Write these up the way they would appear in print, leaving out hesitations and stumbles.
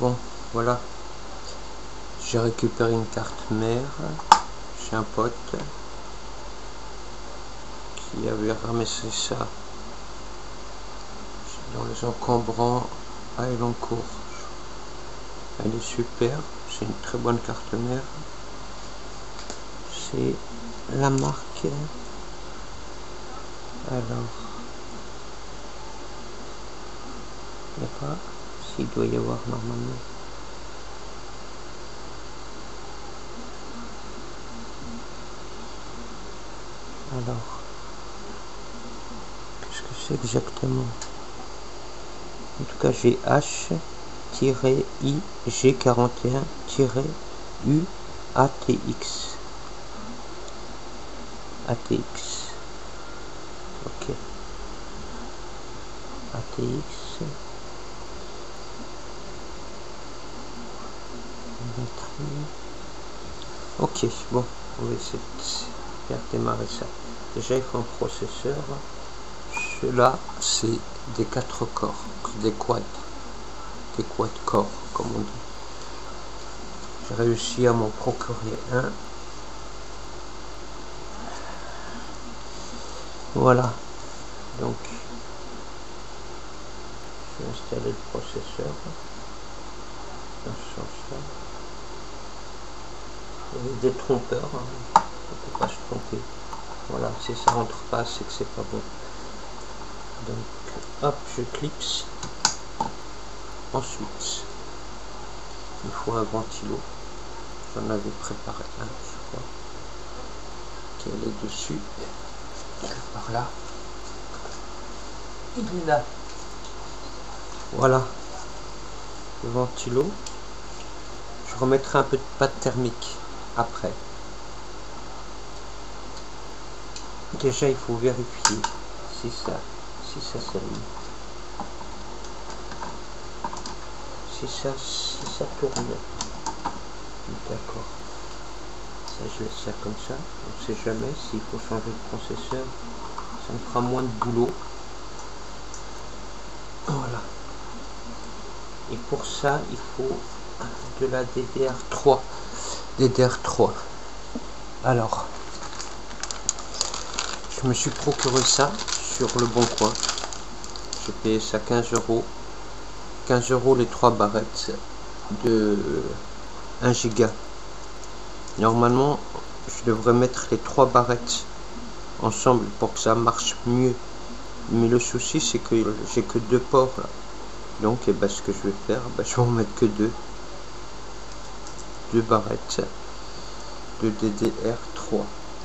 Bon, voilà. J'ai récupéré une carte mère chez un pote qui avait ramassé ça dans les encombrants à Elancourt. Elle est super, c'est une très bonne carte mère. C'est la marque. Alors, il n'y a pas, s'il doit y avoir normalement. Alors, qu'est-ce que c'est exactement? En tout cas, j'ai H-IG41-U-ATX. ATX. Ok. ATX. Batterie. Ok, bon, on va essayer de faire démarrer ça. Déjà, il faut un processeur. Ceux-là, c'est des 4 corps, des quad corps, comme on dit. J'ai réussi à m'en procurer un. Voilà. Donc, je vais installer le processeur dans ce sens-là. Il y a des trompeurs, hein. On ne peut pas se tromper. Voilà, si ça rentre pas, c'est que c'est pas bon. Donc, hop, je clipse. Ensuite, il faut un ventilo. J'en avais préparé un, je crois. Qui est dessus. Par là. Il est là. Voilà. Le ventilo. Je remettrai un peu de pâte thermique après. Déjà, il faut vérifier si ça s'allume. Si ça tourne. D'accord. Ça, je laisse ça comme ça. On ne sait jamais s'il faut changer de processeur. Ça me fera moins de boulot. Voilà. Et pour ça, il faut de la DDR3. DDR3. Alors, je me suis procuré ça sur le Bon Coin. J'ai payé ça 15 €. 15 € les 3 barrettes de 1 giga. Normalement, je devrais mettre les 3 barrettes ensemble pour que ça marche mieux. Mais le souci, c'est que j'ai que 2 ports là. Donc, et ben, ce que je vais faire, ben, je vais en mettre que 2 barrettes de DDR3.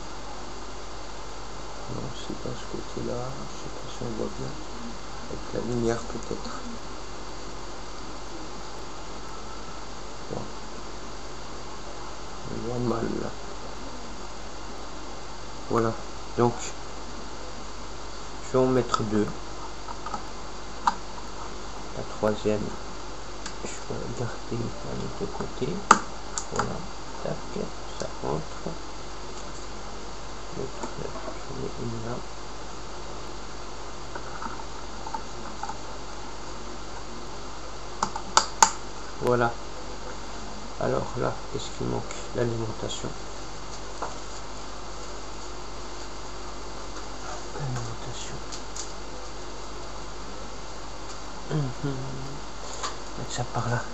Non, c'est pas ce côté-là. Je sais pas si on voit bien. Avec la lumière peut-être. Bon. On voit mal là. Voilà. Donc, je vais en mettre 2. La troisième, je vais garder de côté. Voilà. Tac. Ça rentre. L'autre, je mets une là. Voilà. Alors là, qu'est-ce qu'il manque? L'alimentation. L'alimentation. Mettre ça par là.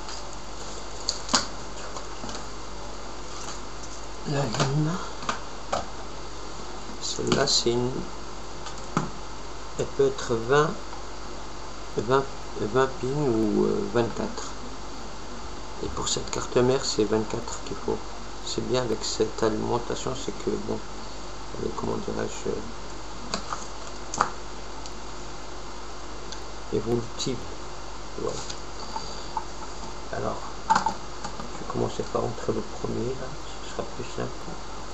La lune. Celle-là, c'est une... Elle peut être 20 pins ou 24. Et pour cette carte mère, c'est 24 qu'il faut. C'est bien avec cette alimentation, c'est que, bon, comment dirais-je, évolutive. Voilà. Alors, je vais commencer par entrer le premier, là, ce sera plus simple.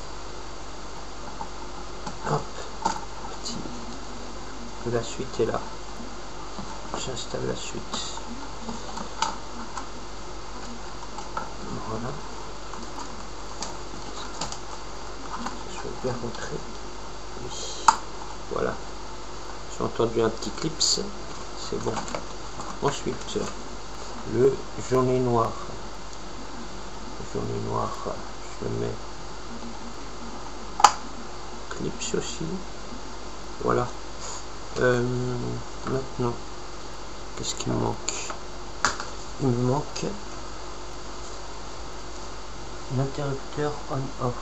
Hop, petit. La suite est là. J'installe la suite. Voilà. Je vais bien rentrer. Oui. Voilà. J'ai entendu un petit clips. C'est bon. Ensuite, le jaune et noir. Le jaune et noir, je le mets clips aussi. Voilà. Maintenant, qu'est-ce qu'il me manque? Il me manque l'interrupteur on-off.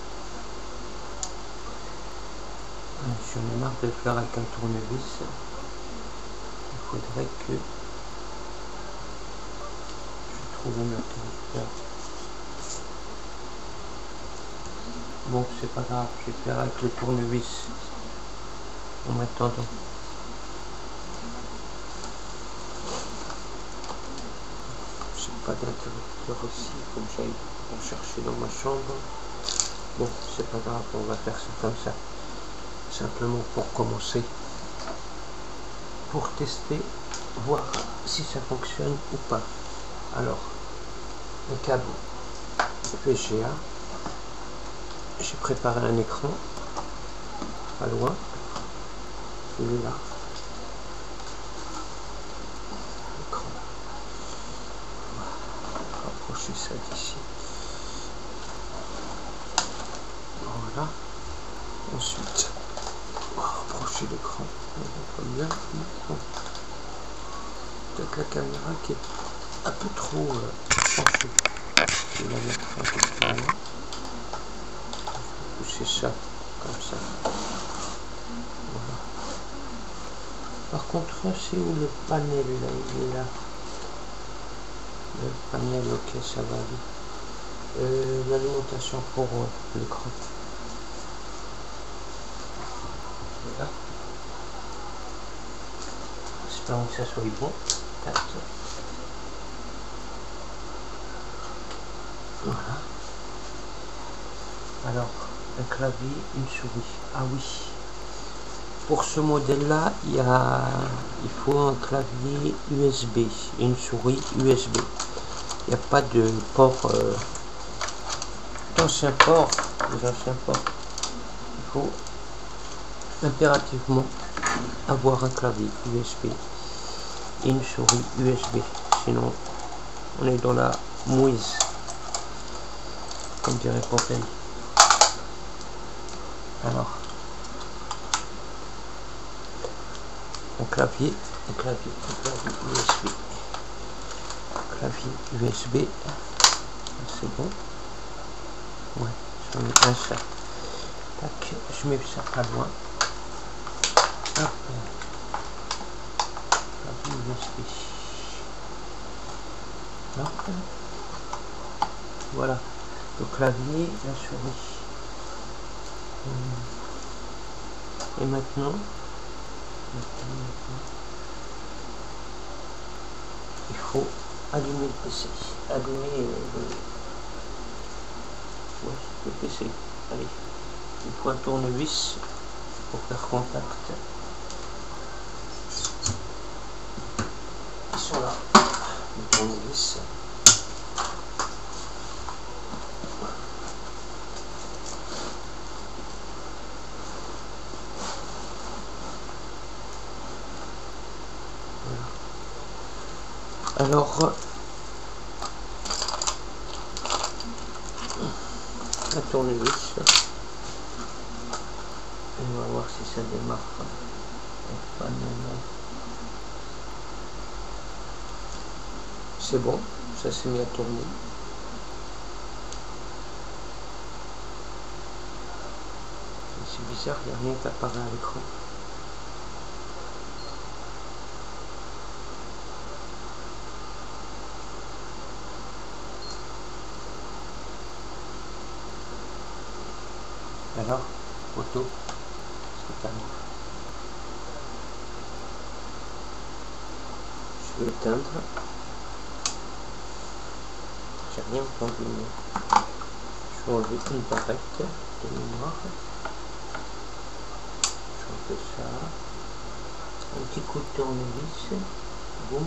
J'en ai marre de le faire avec un tournevis. Il faudrait que je trouve un interrupteur. Bon, c'est pas grave, je vais faire avec le tournevis en attendant. J'ai pas d'interrupteur aussi, il faut que j'aille en chercher dans ma chambre. Bon, c'est pas grave, on va faire ça comme ça. Simplement pour commencer, pour tester, voir si ça fonctionne ou pas. Alors, le câble VGA, j'ai préparé un écran, pas loin, celui-là, l'écran, on va rapprocher ça d'ici, voilà, ensuite, on va rapprocher l'écran, on voit bien, peut-être la caméra qui est un peu trop penchée, je vais la mettre un peu plus loin. Pousser ça comme ça. Voilà. Par contre, c'est où le panel là? Il est là. Le panel, ok, ça va aller. L'alimentation pour l'écran. Voilà. Espérons que ça soit bon. Tac. Voilà. Alors, un clavier, une souris. Ah oui. Pour ce modèle-là, il faut un clavier USB et une souris USB. Il n'y a pas de port d'ancien port. Les anciens ports. Il faut impérativement avoir un clavier USB et une souris USB. Sinon, on est dans la mouise, comme dirait Popeye. Alors, un clavier USB. Clavier USB, c'est bon. Ouais, j'en ai un seul. Tac, je mets ça pas loin. Hop. Clavier USB. Hop. Voilà, le clavier, la souris. Et maintenant, il faut allumer le PC, allumer le PC. Allez, il faut un tournevis pour faire contact. Ils sont là, le tournevis. Alors, un tournevis, on va voir si ça démarre. C'est bon, ça s'est mis à tourner. C'est bizarre, il n'y a rien qui apparaît à l'écran. Alors, photo, c'est pas grave. Je vais éteindre. J'ai rien entendu. Je vais enlever une barrette de mémoire. Je fais ça. Un petit coup de tournevis. Boum.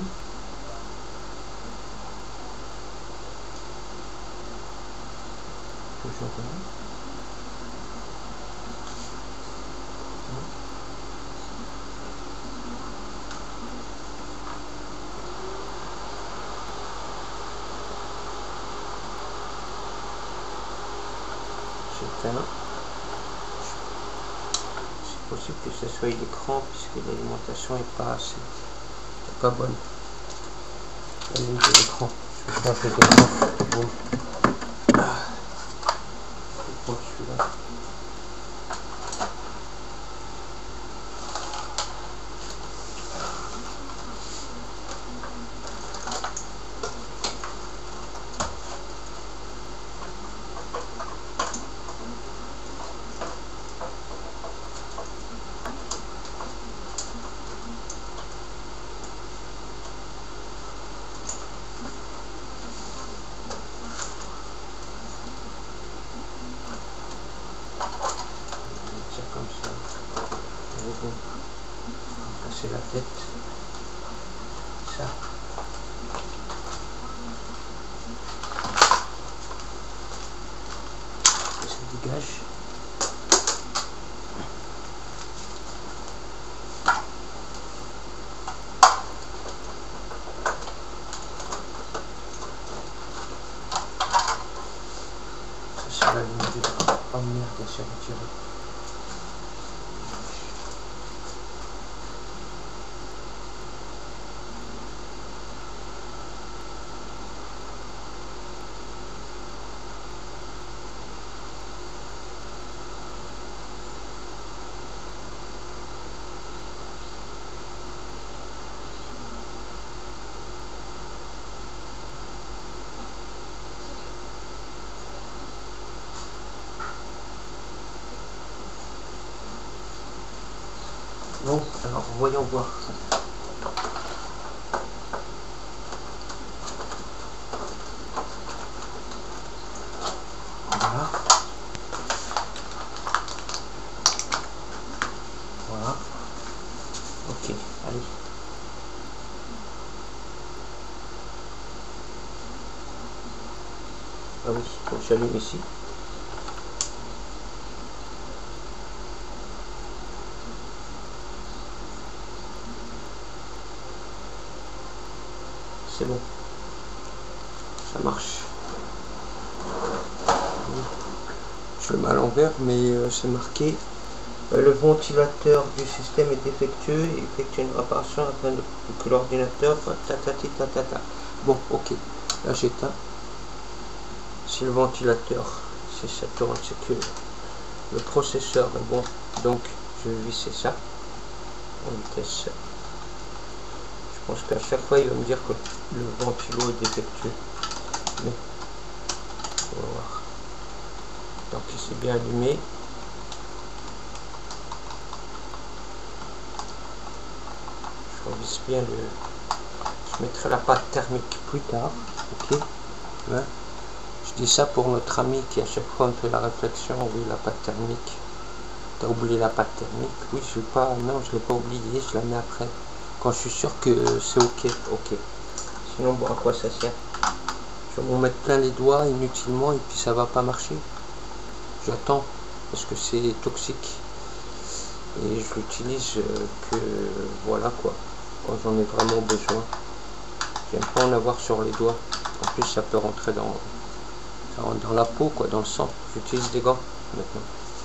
Toujours là. j'éteins. C'est possible que ce soit l'écran puisque l'alimentation est pas assez, c'est pas bonne. La ligne de l'écran, je vais faire un peu d'écran. Bon. Je vais prendre celui-là. Comme ça, casser la tête, ça, et ça dégage. Ça c'est la ligne de... Oh merde, elle s'est retirée. Bon, alors voyons voir. Voilà. Voilà. Ok, allez. Ah oui, faut que j'allume ici. C'est bon, ça marche. Je le mets à l'envers, mais c'est marqué le ventilateur du système est défectueux et effectue une réparation afin que l'ordinateur tatati tatata. Bon, ok, là j'éteins. Si le ventilateur, si ça tourne, c'est que le processeur est bon, donc je vais visser ça en vitesse. Je pense qu'à chaque fois il va me dire que le ventilo est défectueux, mais on va voir. Donc il s'est bien allumé. Je revisse bien le... Je mettrai la pâte thermique plus tard, ok, hein. Je dis ça pour notre ami qui à chaque fois me fait la réflexion, oui la pâte thermique, t'as oublié la pâte thermique, oui je vais pas, non je l'ai pas oublié, je la mets après. Quand je suis sûr que c'est ok, ok. Sinon, bon, à quoi ça sert? Je vais m'en mettre plein les doigts inutilement et puis ça va pas marcher. J'attends parce que c'est toxique et je l'utilise que voilà quoi, quand j'en ai vraiment besoin. J'aime pas en avoir sur les doigts. En plus, ça peut rentrer dans la peau quoi, dans le sang. J'utilise des gants maintenant.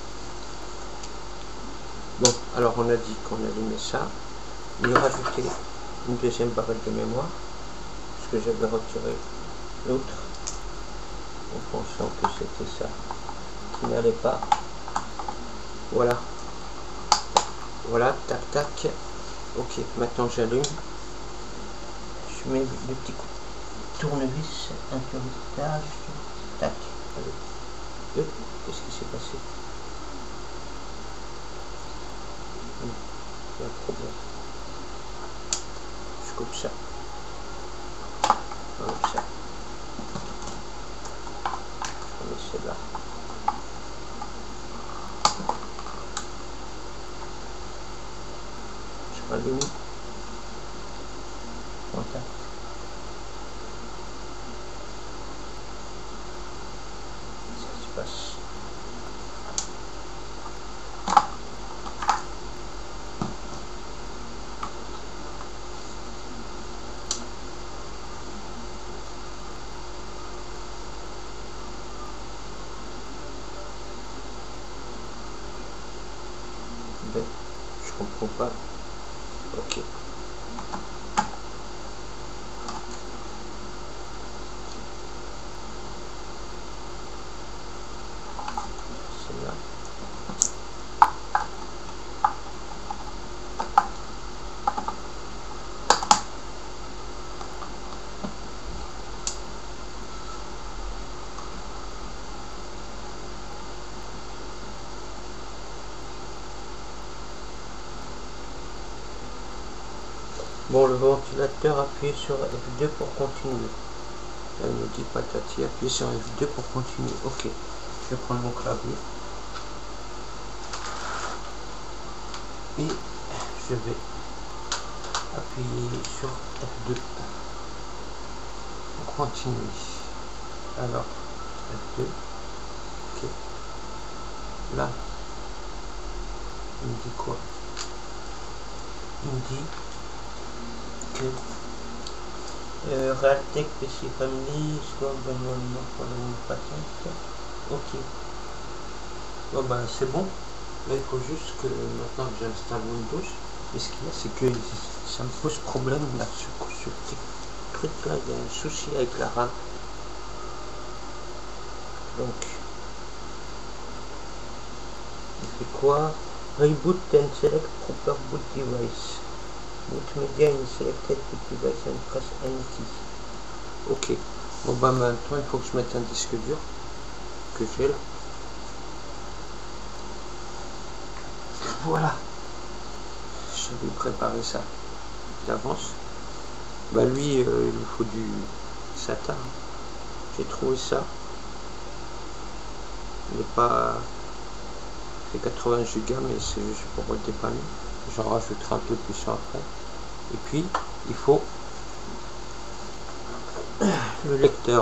Bon, alors on a dit qu'on allumait ça. Il rajouter une deuxième barrette de mémoire parce que j'avais retiré l'autre en pensant que c'était ça qui n'allait pas. Voilà, voilà, tac tac. Ok, maintenant j'allume, je mets le petit coup de tournevis, un tournevis, tac, allez. Qu'est-ce qui s'est passé? Il y a un problème. Je coupe ça. Comme ça. On met celle-là. Je rallume. Contact. Ça se passe. Ben, je comprends pas. Ok. C'est là. Bon, le ventilateur, appuyez sur F2 pour continuer. Elle me dit patati, appuyez sur F2 pour continuer. Ok, je vais prendre mon clavier. Et je vais appuyer sur F2 pour continuer. Alors, F2. Ok. Là, il me dit quoi? Il me dit Realtek PC Family, soit abonnement pour la patente. Ok. Bon ben c'est bon. Là il faut juste que maintenant que j'installe Windows, et ce qu'il y a c'est que ça me pose problème là sur ce petit truc là, il y a un souci avec la RAM. Donc il fait quoi? Reboot and select proper boot device. Multimedia in selected boot device and press NT. Ok. Bon bah maintenant il faut que je mette un disque dur que j'ai là. Voilà. J'avais préparé ça d'avance. Bah lui il lui faut du SATA. J'ai trouvé ça. Il n'est pas. C'est 80 Go mais c'est juste pour le dépanner. J'en rajouterai un peu plus après. Et puis il faut le lecteur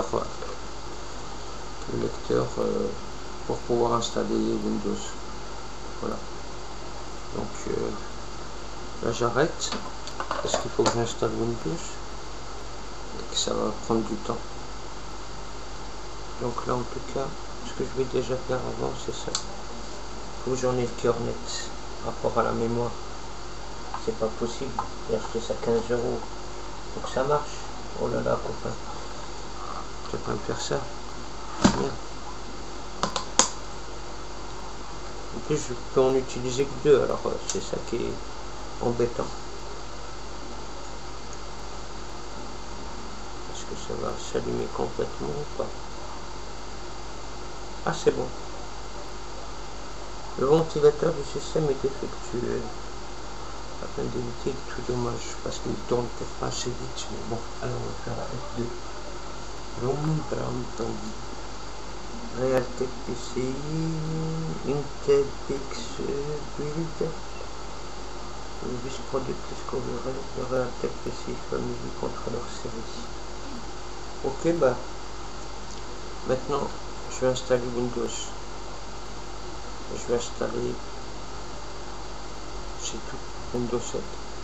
pour pouvoir installer Windows. Voilà. Donc là j'arrête parce qu'il faut que j'installe Windows et que ça va prendre du temps. Donc là en tout cas ce que je vais déjà faire avant c'est ça. Il faut que j'en ai le cœur net par rapport à la mémoire. C'est pas possible. J'ai acheté ça 15 €. Faut que ça marche. Oh là là, copain. Tu vas pas me faire ça. Merde. En plus, je peux en utiliser que 2, alors c'est ça qui est embêtant. Est-ce que ça va s'allumer complètement ou pas? Ah, c'est bon. Le ventilateur du système est défectueux. Afin d'éviter tout dommage, parce qu'il tourne peut-être pas assez vite, mais bon, alors on va faire la F2. Realtek PC, Intel PX Build, Vis Product Discovery, Realtek PC Family Controller Series. Ok, bah, maintenant, je vais installer Windows. Je vais installer, c'est tout. Windows 7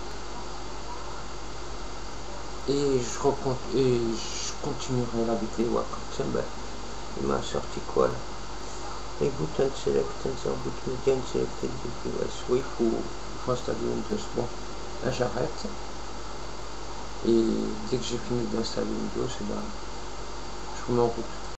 et je continuerai la vidéo après. Tiens, ben, il m'a sorti quoi là? Reboot and select and boot media and selected device. Oui, il faut installer Windows. Bon, là j'arrête et dès que j'ai fini d'installer Windows, ben, je vous mets en route.